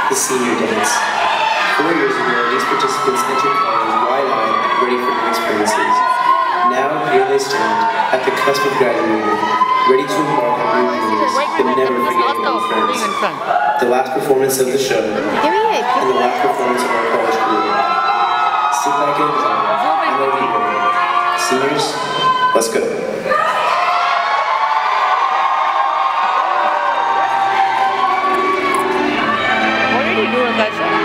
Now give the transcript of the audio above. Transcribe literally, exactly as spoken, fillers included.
the senior dance. Four years ago, these participants entered college wide-eyed and ready for new experiences. Now, here they stand, at the cusp of graduating, ready to embark on new journeys, but never forgetting old friends. The last performance of the show, and the last performance of our college career. Sit back and enjoy. I'm over here. Seniors, let's go. What are you doing, guys?